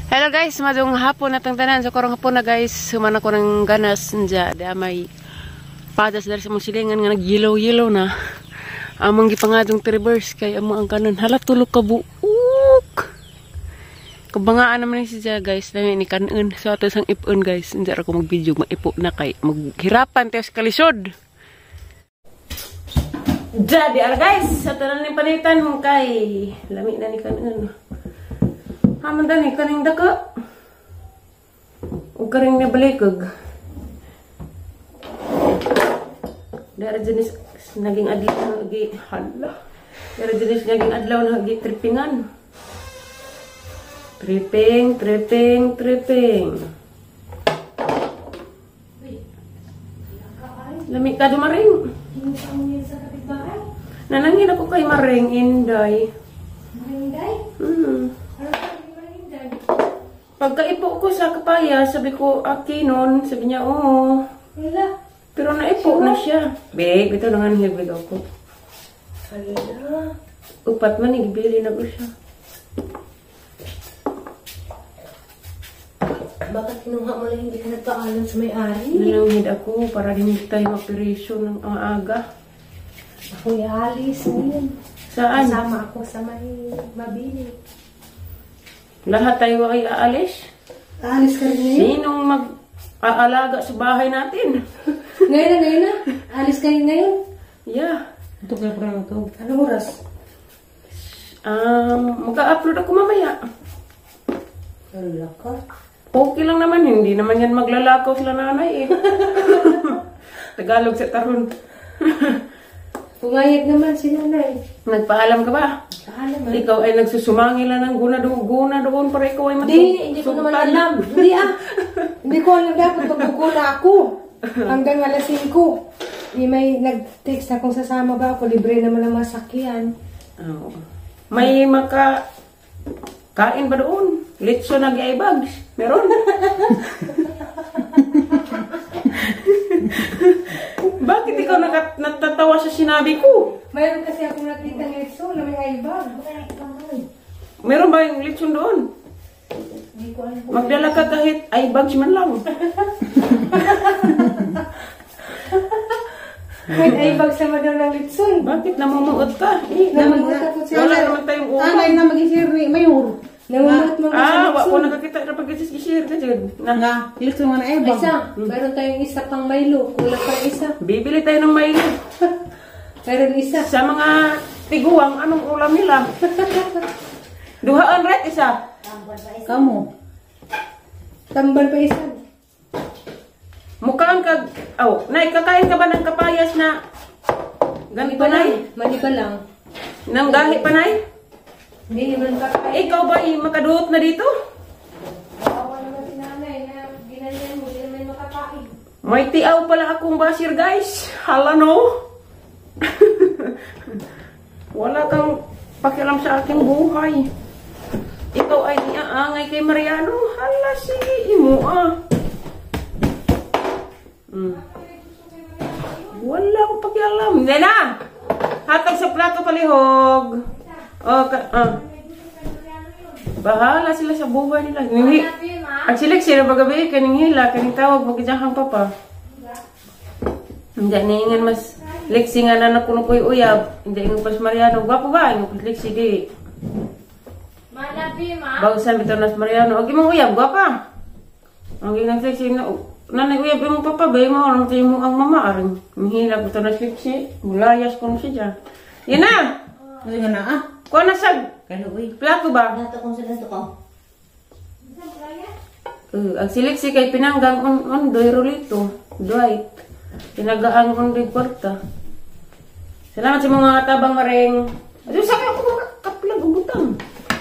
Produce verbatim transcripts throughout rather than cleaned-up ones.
Hello guys, madung hapon na tanan sa korong hapon na guys. Sumana ko ng ganas nja. Di may padas dari sa mong silingan nga nag-yellow-yellow na. Amang gipangadong reverse kay amo ang kanan. Hala tulog ka buuk. Kabangaan naman ni siya guys. Dami ni kanan. So ato sang ipon guys. Nja ako mag-video. Maipo na kay. Maghirapan tayo sa kalisod. Dja, di ara guys. Sa tanan ni panitan mong kay. Lami na ni kanan. Haman dan eh, kaning daka. O karing nabalikag. Dara jenis naging adlaw na agi. Hala. Dara jenis naging adlaw na agi trippingan. Tripping, tripping, tripping. Lami ka dumaring. Nanangin ako kay Maring Inday. Maring Inday? Hmm. Pagkaipo ko sa kapaya, sabi ko, aki nun, sabi niya, oo. Wala. Pero naipo na siya. Beg, ito na nga nahibig ako. Hala. Upat man, ibili na ko siya. Bakit kinuha mo lang hindi ka nagpaalam sa may-ari? Nanangid ako para hindi tayo ma-operasyon ng aga. Ako'y alis ngayon. Saan? Kasama ako sa may mabili. Lahat tayo ay aalis. Alis ka rin ngayon? Sinong mag-aalaga sa bahay natin? Ngayon na, ngayon na. Alis ka rin ngayon? Yeah. Ito ka pa lang ito. Anong oras? Um, Mag-upload ako mamaya. Wala ka. Okay lang naman, hindi naman yan maglalakaw sila nanay eh. Tagalog sa taron. Pumayag naman si nanay. Nagpaalam ka ba? Paalam ah. Ikaw ay nagsusumangil na ng guna doon, guna doon para ikaw ay matug. Hindi, hindi ko naman alam. Hindi ah. Hindi ko alam dapat maguguna ako. Hanggang alas singko. Hindi may nag-text na kung sasama ba ako. Libre naman ang masakyan. Oh. May maka... Kain ba doon? Litso na gi-bags. Meron? Bakit ikaw nakat natatawa sa sinabi ko? Mayroon kasi akong nakita ng litson na may ibag. Meron ba yung litson doon? Hindi ko alam. Magdala ka kahit eyebags man lang. May ibag sa daw ng litson. Bakit namumuot ka? Eh, Namumuot ako siya. wala naman tayong ulo. Anay na mag-isir ni Mayor. Namumuot mo Ah, sa wako litson. nakakita na pag-isir ka dyan. Na, Nga, ilito nga na Ay, ebang. isa. Mayroon tayong isa pang Milo. Kulang pa isa. bibili tayo ng mailo. Mayroon isa. Sa mga tiguang, anong ulam nila? Duhaan right isa. Kamu. Tambal pa isa. Mukhaan ka, oh, nay, kakain ka ba ng kapayas na ganito, nay? Mali pa lang. Nang gahi pa, nay? Hindi naman kakain. Ikaw ba ay makaduot na dito? Bawa naman si nanay na ginanyan mo. Hindi naman makakain. May tiaw pala akong basir, guys. Hala, no? Wala kang pakialam sa aking buhay. Ikaw ay iaangay kay Mariano. Hala, sige, imo ah. Hmm. Wala akong pakialam. Hindi na! Hatag sa plato palihog. Oh, ka, ah. Bahala sila sa buhay nila. Ninghi. Ang silik sila bagabi, kaning hila, kaning tawag, magkijahang papa. Hindi, niingan mas liksi nga na nakuno ko'y uyab. Hindi, ingo pas Mariano. Gwapo ba? Ingo pas liksi di. Malabi, ma. Bagusan bito nas Mariano. Agi mong uyab, gwapa. Agi nang liksi na, nanay uyab yung papa, bay mo, orang tayo mo ang mama. Aring, hila bito nas liksi. Mulayas ko na siya. Yan na! Ano nga na ah? Kuha na sag. Kano uy. Plato ba? Nato kong sila to ko. Uh, ang siliksi kay pinanggang on, on doy rolito. Dwight. Pinagaan on doy kwarta. Salamat sa mga tabang Maring. Ado sa ako kaplag ubutang.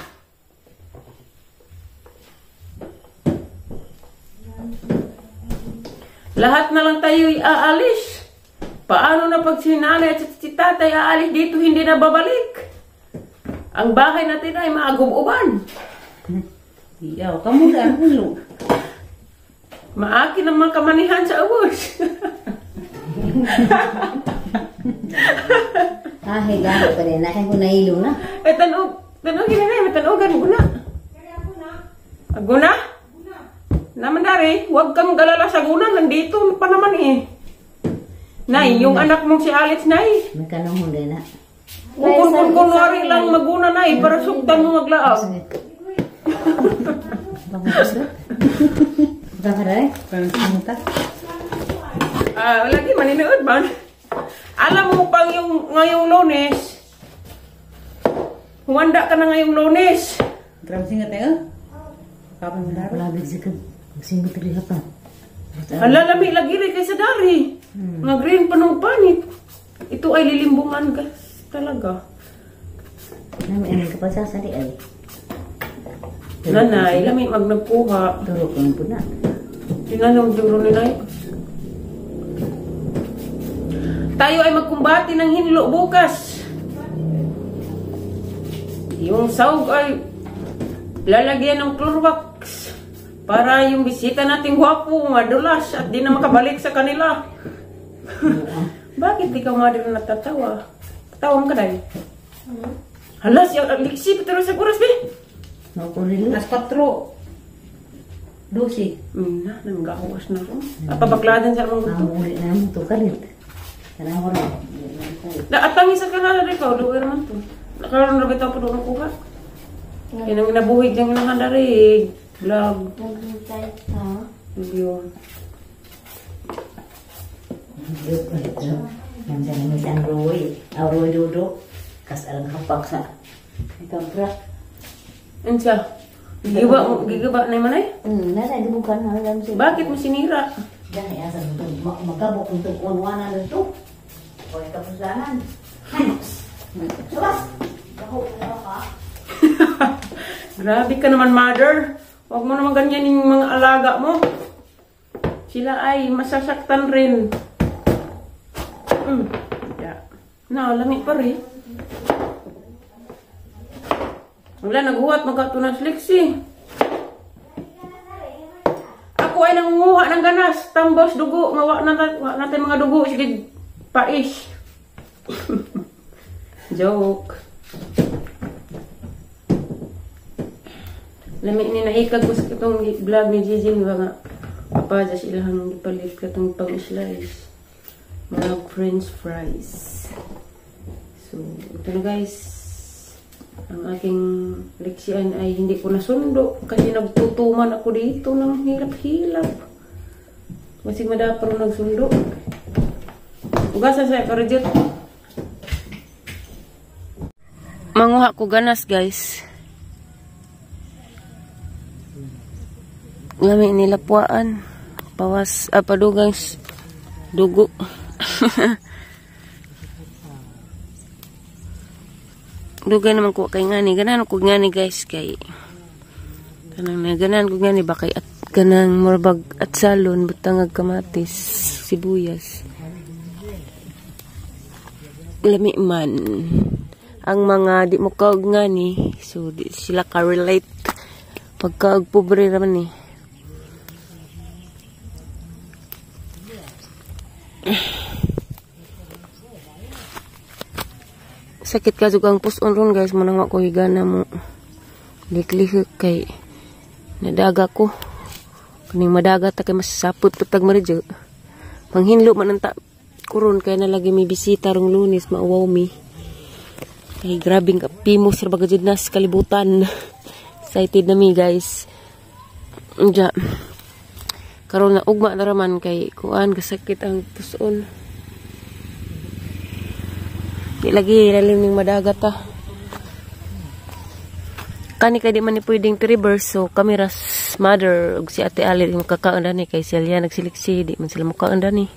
Lahat na lang tayo'y aalis. Paano na pag si nanay at si tatay aalis dito hindi na babalik? Ang bahay natin ay maagububan. Iyaw, kamu da ang ulo. Maaki naman kamanihan sa ubos. Ah, higa pa rin. Nakin ko na ilo na. Eh, tanog. Tanog, hindi na. May tanogan mo na. Aguna? Naman dari, huwag kang galala sa guna. Nandito pa naman eh. Nay, yung anak mong si Alex, Nay. May kanong hindi na. Kung kung kunwari lang maguna, Nay, para suktan mo maglaab. Baka rin? Parang simuta. Ah, lagi maninood man. Alam mo pang yung ngayong Lunes. Humanda ka na ngayong Lunes. Grabe singat tayo. Kapag mo dapat. Wala bigsi ka. Singot rin ka pa. Halalami lagi rin kaysa dari. Hmm. Nga green pa ng panit. Ito ay lilimbungan ka talaga. Nami, ano ka pa sasali ay? Nanay, lami magnagkuha. Turo ko po na. Tinanong duro ni Nay. Tayo ay magkumbati ng hinlo bukas. Yung sahog ay lalagyan ng Clorox para yung bisita nating gwapo madulas at di na makabalik sa kanila. Bakit di ka madali natatawa? Tawang ka dahil? Hala, siya liksi pero sa kuras di? Nakunin Las patro. Dosi. Hmm, na, nanggawas na rin. Apabakladan sa mga gusto. Namuli na naman ito kalit. Kanang ko na. Naatangis sa kanala rin ka, luwer man to. Nakaroon na bitaw po doon kuha. Yan ang nabuhig niyang inahanda rin. Vlog. Naghintay ka. Yun. Nandiyan namin sa Roy. Ang Roy Dodo. Kas alang kapak sa. Ikaw brak. Ano siya? Gigiba, gigiba na yung manay? Hmm, nasa di bukan hanggang siya. Bakit mo sinira? Diyan ay asa ito. Magkabok untuk unwanan nito. O ikapuslanan. Subas! Ako, ano ka? Grabe ka naman, mother. Huwag mo naman ganyan yung mga alaga mo. Sila ay masasaktan rin. Hmm. Yeah. Na, lamig pa rin. Wala, naghuhat, magkatunas liksi. Ako ay nangunguha ng ganas. Tambos, dugo. Mawa natin, natin mga dugo. Sige, pais. Joke. Lamig ni naikag ko sa itong vlog ni Gigi. Nga nga, papaja silang ipalit ka itong pang-slice. Mga french fries. So, ito na guys. Ang aking leksyon ay hindi ko nasundo kasi nagtutuman ako dito ng hilap-hilap. Masig madaparo nagsundo. Ugasa sa karajot. Manguha ko ganas guys. Lami nilapuan. Pawas, ah, padugang dugo. Dugay naman ko kay ngani. Ganan ko ngani guys kay. Kanang na ganan ko ngani ba kay at kanang morbag at salon butangag kamatis sibuyas. Lami man. Ang mga di mo kaog ngani. So di sila ka-relate. Pagkaog pobre raman ni. Sakit ka juga ang puson ron guys. Manang ako higana mo. Liklik kay nadaga ko. Kaning madaga ta kay masasapot putag maridyo. Panghinlo man ang ta kuron kay nalagi may bisita rong Lunes mauwaw mi. Kay grabing pimos ra bagajud nas kalibutan. Excited na mi guys. Unja. Karon na ugma na raman kay kuan kasakit ang puson. Di lagi lalim ning madagat ta. Kani kay di man ni pwedeng reverse so kami ras mother ug si Ate Ali makakaon dani kay sila nagsiliksi di man sila mukaon dani.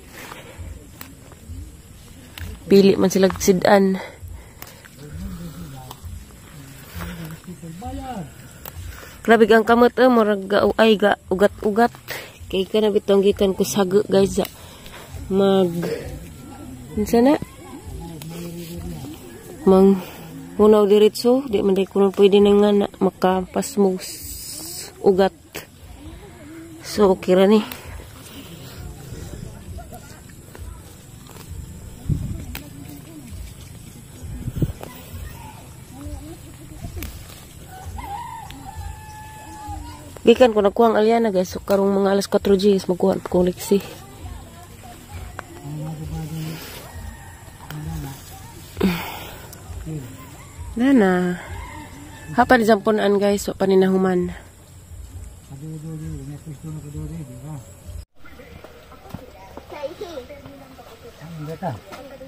Pili man sila sidan. Grabe ang kamot eh, murag ay ga ugat-ugat. Kay kana bitong gikan ko sago guys. Mag unsa na? Mang unaw diretso, di man day kuno pwede nang nga makapasmos ugat. So okay ra ni. Gikan ko nakuha ang Aliana guys. So karong mga alas four G is magkuha kong liksi. Nana. Hapa di jampunan guys. So paninahuman. Ang gata.